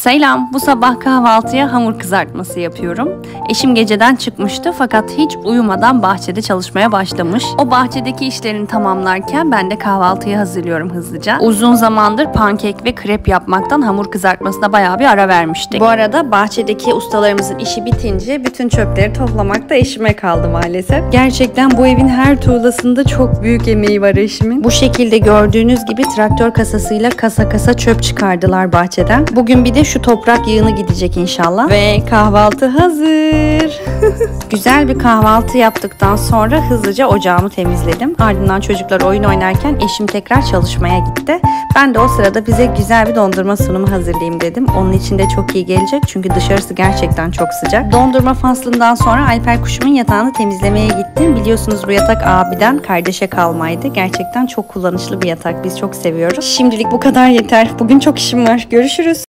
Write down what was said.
Selam, bu sabah kahvaltıya hamur kızartması yapıyorum. Eşim geceden çıkmıştı fakat hiç uyumadan bahçede çalışmaya başlamış. O bahçedeki işlerini tamamlarken ben de kahvaltıyı hazırlıyorum hızlıca. Uzun zamandır pankek ve krep yapmaktan hamur kızartmasına bayağı bir ara vermiştik. Bu arada bahçedeki ustalarımızın işi bitince bütün çöpleri toplamak da eşime kaldı maalesef. Gerçekten bu evin her tuğlasında çok büyük emeği var eşimin. Bu şekilde gördüğünüz gibi traktör kasasıyla kasa kasa çöp çıkardılar bahçeden. Bugün bir de şu toprak yığını gidecek inşallah. Ve kahvaltı hazır. Güzel bir kahvaltı yaptıktan sonra hızlıca ocağımı temizledim. Ardından çocuklar oyun oynarken eşim tekrar çalışmaya gitti. Ben de o sırada bize güzel bir dondurma sunumu hazırlayayım dedim. Onun için de çok iyi gelecek çünkü dışarısı gerçekten çok sıcak. Dondurma faslından sonra Alper kuşumun yatağını temizlemeye gittim. Biliyorsunuz bu yatak abiden kardeşe kalmaydı. Gerçekten çok kullanışlı bir yatak. Biz çok seviyoruz. Şimdilik bu kadar yeter. Bugün çok işim var. Görüşürüz.